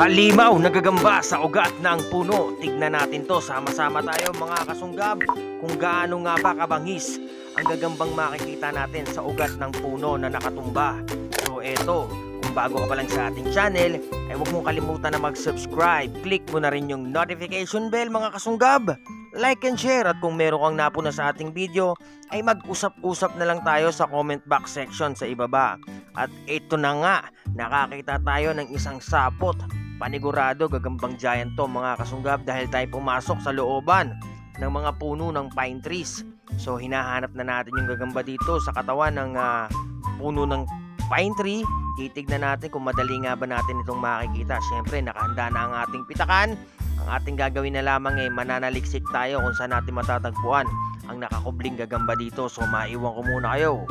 Halimaw nagagamba sa ugat ng puno. Tignan natin to, sama-sama tayo mga kasunggab, kung gaano nga ba kabangis ang gagambang makikita natin sa ugat ng puno na nakatumba. So eto, kung bago ka pa lang sa ating channel, ay huwag mong kalimutan na mag-subscribe. Click mo na rin yung notification bell mga kasunggab. Like and share, at kung meron kang napuna sa ating video, ay mag-usap-usap na lang tayo sa comment box section sa ibaba. At ito na nga, nakakita tayo ng isang sapot. Panigurado gagambang giant to mga kasunggab, dahil tayo pumasok sa looban ng mga puno ng pine trees. So hinahanap na natin yung gagamba dito sa katawan ng puno ng pine tree. Titignan natin kung madali nga ba natin itong makikita. Syempre nakahanda na ang ating pitakan. Ang ating gagawin na lamang ay mananaliksik tayo kung saan natin matatagpuan ang nakakubling gagamba dito. So maiwan ko muna kayo.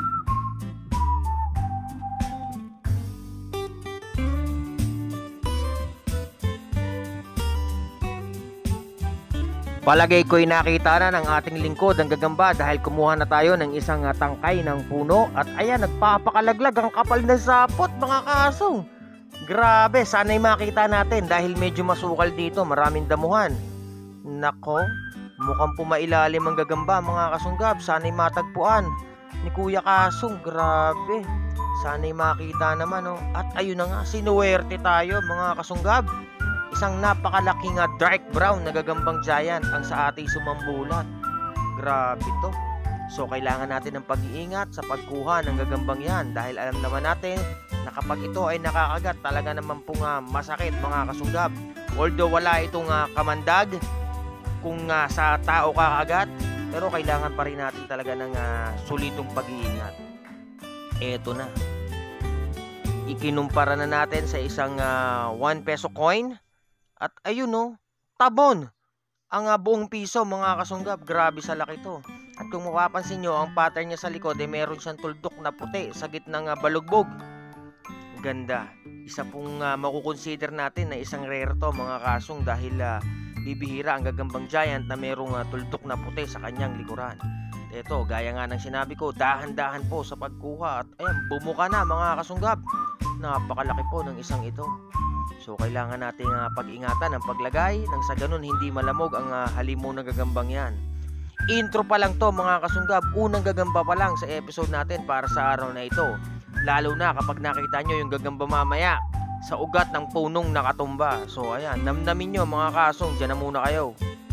Palagay ko'y nakita na ng ating lingkod ang gagamba, dahil kumuha na tayo ng isang tangkay ng puno. At ayan, nagpapakalaglag ang kapal na sapot mga kasong. Grabe, sana'y makita natin dahil medyo masukal dito, maraming damuhan. Nako, mukhang pumailalim ang gagamba mga kasunggab. Sana'y matagpuan ni Kuya Kasong. Grabe, sana'y makita naman oh. At ayun na nga, sinuwerte tayo mga kasunggab. Isang napakalaking dark brown na gagambang giant ang sa ating sumambulat. Grabe to. So kailangan natin ng pag-iingat sa pagkuha ng gagambang yan, dahil alam naman natin na kapag ito ay nakakagat, talaga naman pong masakit mga kasunggab. Although wala itong kamandag kung sa tao kakagat, pero kailangan pa rin natin talaga ng solidong pag-iingat. Eto na, ikinumpara na natin sa isang 1 peso coin. At ayun no, tabon ang buong piso mga kasunggab. Grabe sa laki to. At kung mapapansin nyo, ang pattern niya sa likod ay meron siyang tuldok na puti sa gitnang balugbog. Ganda. Isa pong makukonsider natin na isang rare to mga kasong, dahil bibihira ang gagambang giant na merong tuldok na puti sa kanyang likuran. Ito, gaya nga ng sinabi ko, dahan-dahan po sa pagkuha. At ayan, bumuka na mga kasunggab. Napakalaki po ng isang ito. So kailangan natin pag-ingatan ang paglagay nang sa ganun hindi malamog ang halimaw na gagambang yan. Intro pa lang to mga kasunggab, unang gagamba pa lang sa episode natin para sa araw na ito. Lalo na kapag nakita nyo yung gagamba mamaya sa ugat ng punong nakatumba. So ayan, namnamin nyo mga kasong, dyan na muna kayo.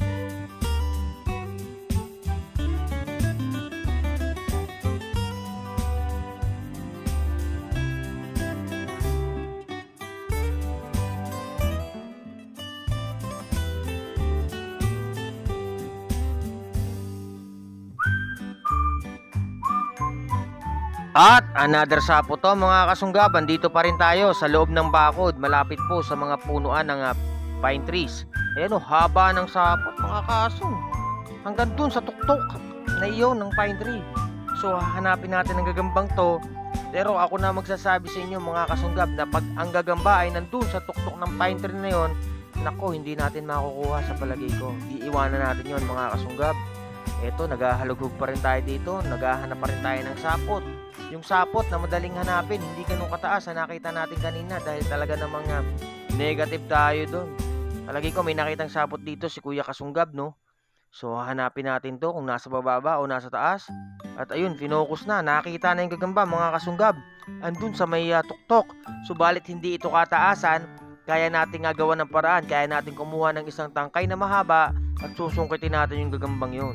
At another sapo to mga kasunggaban. Dito pa rin tayo sa loob ng bakod, malapit po sa mga punuan ng pine trees. Ayan o, haba ng sapot mga kasong, hanggang dun sa tuktok na iyon ng pine tree. So hanapin natin ang gagambang to. Pero ako na magsasabi sa inyo mga kasunggab, na pag ang gagamba ay nandun sa tuktok ng pine tree na yon, nako, hindi natin makukuha sa palagay ko. Iiwanan natin yon mga kasunggab. Eto, naghahalughog pa rin tayo dito, naghahanap pa rin tayo ng sapot. Yung sapot na madaling hanapin, hindi ganun kataas na nakita natin kanina, dahil talaga namang negative tayo doon. Palagi ko may nakitang sapot dito si Kuya Kasunggab, no? So hanapin natin to kung nasa bababa o nasa taas. At ayun, finokus na, nakita na yung gagamba mga kasunggab. Andun sa may tuktok. Subalit hindi ito kataasan, kaya natin gawa ng paraan. Kaya natin kumuha ng isang tangkay na mahaba at susungkitin natin yung gagambang yun.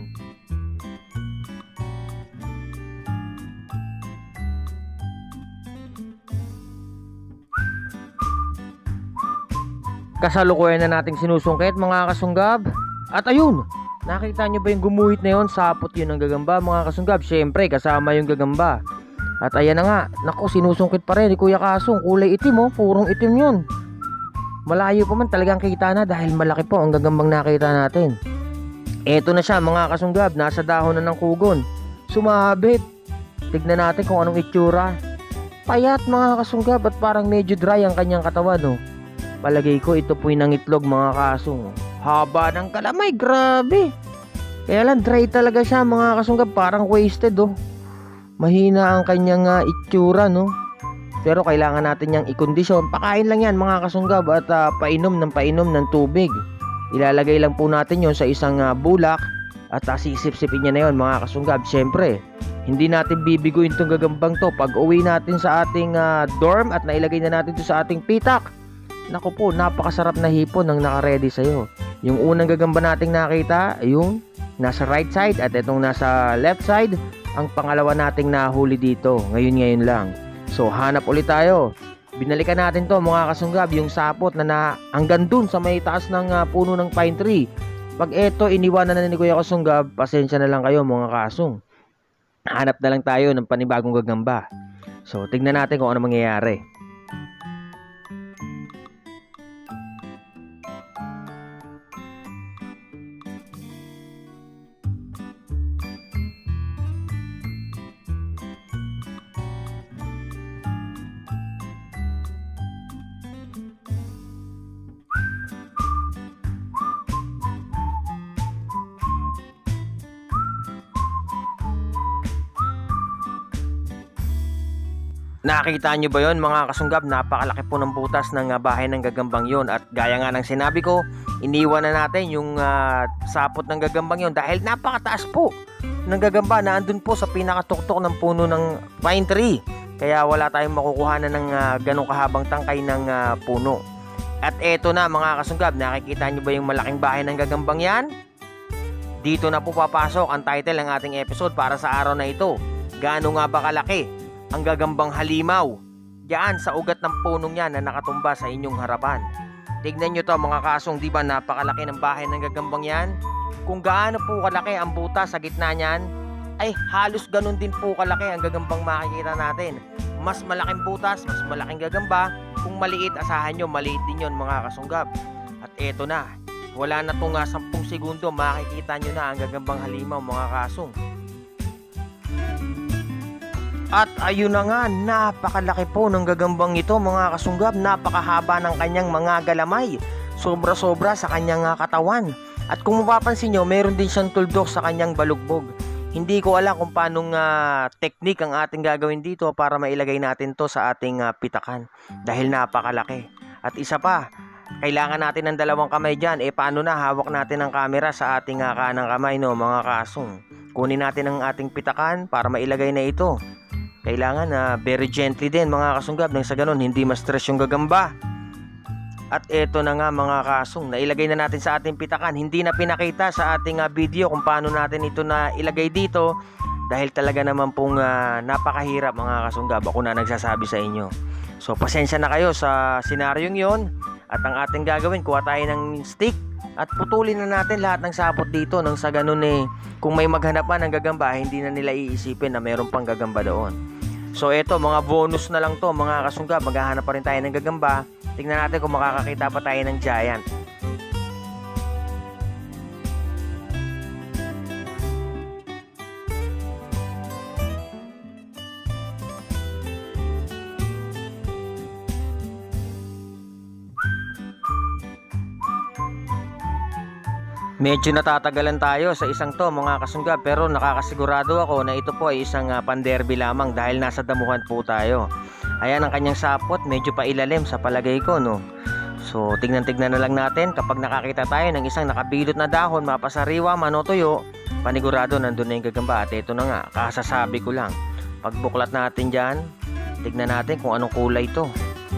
Kasalukuyan na nating sinusungkit mga kasunggab. At ayun, nakita nyo ba yung gumuhit na yun? Sapot yun ng gagamba mga kasunggab. Syempre kasama yung gagamba. At ayan na nga, naku, sinusungkit pa rin ni Kuya Kasong. Kulay itim oh, purong itim yun. Malayo pa man, talagang kita na, dahil malaki po ang gagambang nakita natin. Eto na siya mga kasunggab, nasa dahon na ng kugon. Sumabit. Tignan natin kung anong itsura. Payat mga kasunggab, at parang medyo dry ang kanyang katawan oh. Palagay ko ito po'y nangitlog mga kasong. Haba ng kalamay, grabe. Kaya lang dry talaga siya mga kasunggab, parang wasted oh. Mahina ang kanyang itsura no. pero kailangan natin yang ikondisyon. Pakain lang yan mga kasunggab at painom ng tubig. Ilalagay lang po natin yon sa isang bulak at sisip-sipin niya na yon mga kasunggab. Siyempre, hindi natin bibiguin itong gagambang to. Pag uwi natin sa ating dorm at nailagay na natin ito sa ating pitak, naku po, napakasarap na hipon ang nakaredy sa'yo. Yung unang gagamba nating nakita, yung nasa right side at itong nasa left side, ang pangalawa nating nahuli dito. Ngayon lang. So, hanap ulit tayo. Binalikan natin to mga kasunggab, yung sapot na hanggang dun sa may taas ng puno ng pine tree. Pag eto iniwanan na ni Kuya Kasunggab, pasensya na lang kayo mga kasung. Hanap na lang tayo ng panibagong gagamba. So, tignan natin kung ano mangyayari. Nakita nyo ba yon mga kasunggab? Napakalaki po ng butas ng bahay ng gagambang yon. At gaya nga ng sinabi ko, iniwan na natin yung sapot ng gagambang yon dahil napakataas po ng gagamba na andun po sa pinakatuktok ng puno ng pine tree. Kaya wala tayong makukuhanan ng ganong kahabang tangkay ng puno. At eto na mga kasunggab, nakikita nyo ba yung malaking bahay ng gagambang yan? Dito na po papasok ang title ng ating episode para sa araw na ito. Gaano nga ba kalaki ang gagambang halimaw diyan sa ugat ng punong yan na nakatumba sa inyong harapan? Tignan nyo to mga kasong, di ba napakalaki ng bahay ng gagambang yan? Kung gaano po kalaki ang butas sa gitna niyan, ay halos ganun din po kalaki ang gagambang makikita natin. Mas malaking butas, mas malaking gagamba. Kung maliit, asahan nyo maliit din yon mga kasunggab. At eto na, wala na itong 10 segundo, makikita nyo na ang gagambang halimaw mga kasong. At ayun na nga, napakalaki po ng gagambang ito mga kasunggab. Napakahaba ng kanyang mga galamay. Sobra-sobra sa kanyang katawan. At kung mapapansin nyo, meron din siyang tuldok sa kanyang balugbog. Hindi ko alam kung paanong technique ang ating gagawin dito para mailagay natin to sa ating pitakan. Dahil napakalaki. At isa pa, kailangan natin ng 2 kamay dyan. Paano na hawak natin ang camera sa ating kanang kamay no mga kasong. Kunin natin ang ating pitakan para mailagay na ito. Kailangan very gently din mga kasunggab, nang sa ganun hindi ma-stress yung gagamba. At eto na nga mga kasong, nailagay na natin sa ating pitakan. Hindi na pinakita sa ating video kung paano natin ito na ilagay dito dahil talaga naman pong napakahirap mga kasunggab. Ako na nagsasabi sa inyo. So pasensya na kayo sa senaryong yon. At ang ating gagawin, kuha tayo ng stick at putulin na natin lahat ng sapot dito nang sa ganun kung may maghanap pa ng gagamba, hindi na nila iisipin na mayroon pang gagamba doon. So eto, mga bonus na lang to mga kasunggab. Maghahanap pa rin tayo ng gagamba. Tingnan natin kung makakakita pa tayo ng giant. Medyo natatagalan tayo sa isang to mga kasunggab, pero nakakasigurado ako na ito po ay isang panderby lamang dahil nasa damuhan po tayo. Ayan ang kanyang sapot, medyo pailalim sa palagay ko no. So tignan-tignan na lang natin, kapag nakakita tayo ng isang nakabilot na dahon, mapasariwa, manotuyo, panigurado nandun na yung gagamba. At ito na nga, kasasabi ko lang, pagbuklat natin dyan, tignan natin kung anong kulay ito.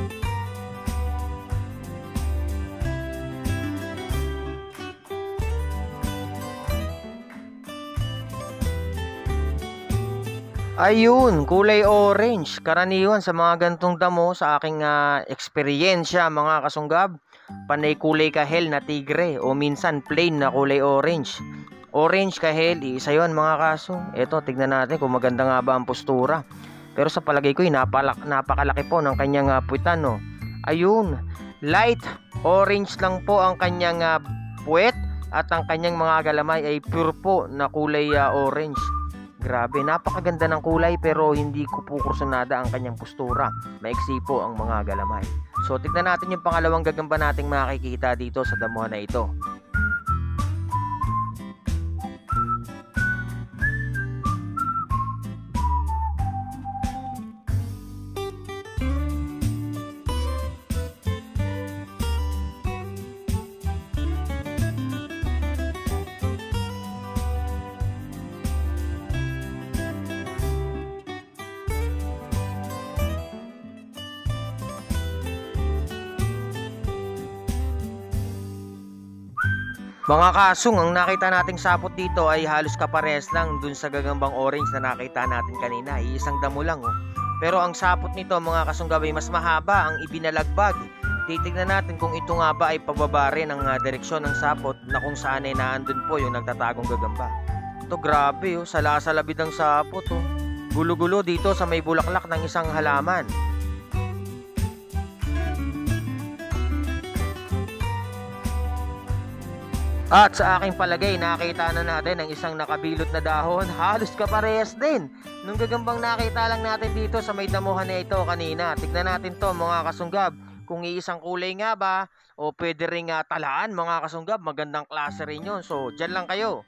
Ayun, kulay orange. Karaniwan sa mga gantong damo sa aking eksperyensya mga kasunggab, panay kulay kahel na tigre o minsan plain na kulay orange. Orange kahel, isa yun mga kaso. Eto, tignan natin kung maganda nga ba ang postura. Pero sa palagay ko, napakalaki po ng kanyang puwitan no. Ayun, light orange lang po ang kanyang puwet at ang kanyang mga galamay ay pure po na kulay orange. Grabe, napakaganda ng kulay pero hindi ko po kursunada ang kanyang postura. Maiksi po ang mga galamay. So tignan natin yung pangalawang gagamba nating makikita dito sa damuhan na ito. Mga kasung, ang nakita nating sapot dito ay halos kapares lang dun sa gagambang orange na nakita natin kanina. Iisang damo lang oh. Pero ang sapot nito mga kasunggab ay mas mahaba ang ibinalagbag. Titignan natin kung ito nga ba ay pababa rin ang direksyon ng sapot na kung saan ay naandun po yung nagtatagong gagamba. Ito grabe oh, salasalabid ang sapot oh. Gulo-gulo dito sa may bulaklak ng isang halaman. At sa aking palagay, nakita na natin ang isang nakabilot na dahon. Halos kaparehas din nung gagambang nakita lang natin dito sa may damuhan na ito kanina. Tignan natin to mga kasunggab. Kung iisang kulay nga ba o pwede ring talaan mga kasunggab. Magandang klase rin yun. So, dyan lang kayo.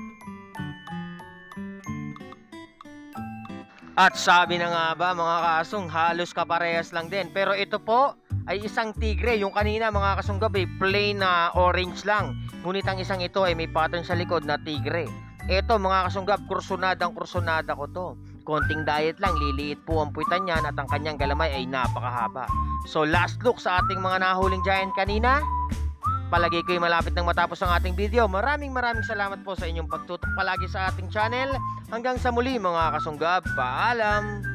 At sabi na nga ba mga kasung, halos kaparehas lang din. Pero ito po ay isang tigre. Yung kanina mga kasunggab ay plain na orange lang. Ngunit ang isang ito ay may pattern sa likod na tigre. Ito mga kasunggab, kursunada ko to. Konting diet lang, liliit po ang puwitan niyan at ang kanyang galamay ay napakahaba. So last look sa ating mga nahuling giant kanina. Palagi ko'y malapit nang matapos ang ating video. Maraming salamat po sa inyong pagtutok palagi sa ating channel. Hanggang sa muli mga kasunggab, paalam!